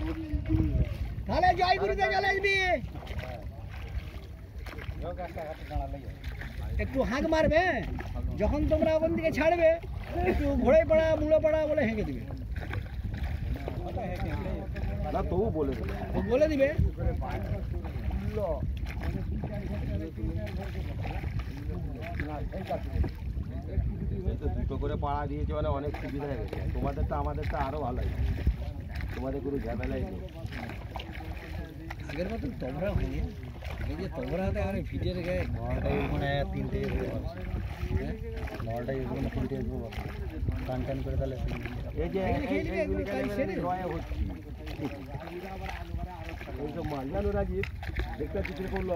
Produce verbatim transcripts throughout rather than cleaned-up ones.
তাহলে জয়গুরুতে চলে আসবি। একটু হাঁক মারবে, যখন তোমরা ওখান থেকে ছাড়বে একটু ঘোড়ে পাড়া মুড়ো পাড়া বলে হেঁকে দিবে। না তবু বলে দেবে, বলে দিবে। দুটো করে পাড়া দিয়েছে মানে অনেক সুবিধা হয়ে গেছে। তোমাদেরটা আমাদেরটা আরো ভালো হয়েছে, তোমাদের কোনো ঝামেলাই নেই। আগের মতন তোমরা হয়নি, এই যে তোমরা হাতে আর ভিজের গায়ে নটায় মানে তিনটে নটায় তিনটে টান টান করে তাহলে এই যে এইসব মাল জানো রাজীব, দেখতে চিত্র করলো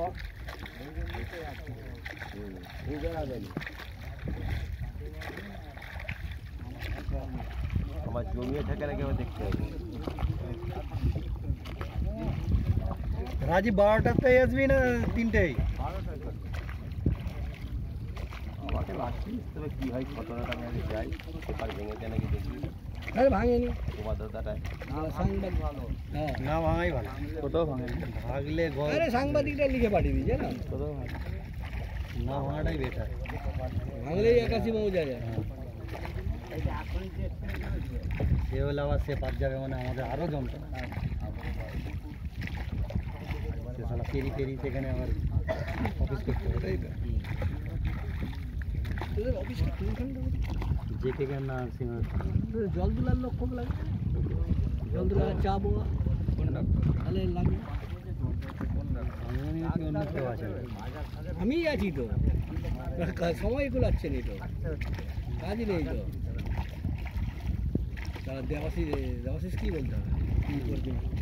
আমার জমিয়ে থাকে নাকি আমার দেখতে হবে। রাজীব বারোটাতেই আসবি না তিনটেই? আমাকে লাগছিস, তবে কি হয় ঘটনাটা আমি আগে যাই, পেপার ভেঙেছে নাকি দেখি। আরে ভাঙেনি তোমার দাদাটায় সাংবাদিক ভালো, হ্যাঁ না ভাঙাই ভালো, কোথাও ভাঙে ভাগলে আরে সাংবাদিকটা লিখে পাঠিয়ে দিয়েছে না, কোথাও ভাঙে না, ভাঙাটাই বেটার। ভাঙলেই একাশি মৌজা যায়। সে হলে আবার সে পাত যাবে মানে আমাদের আরও জমতো না, সে শালা পেরি পেরি সেখানে আবার অফিস করতে হবে, তাই তো? তোদের অফিসটা কোনখানে? যে থেকে না জল তোলার লোক খুব লাগে, জল তোলা চা বোয়া তাহলে লাগে। অন্য কেউ আছে না। আমি আছি তো, সময় কুলাচ্ছে নি তো, কাজই নেই তো। দেবাশিস দেবাশিস কি বলতে হবে, কি করবি?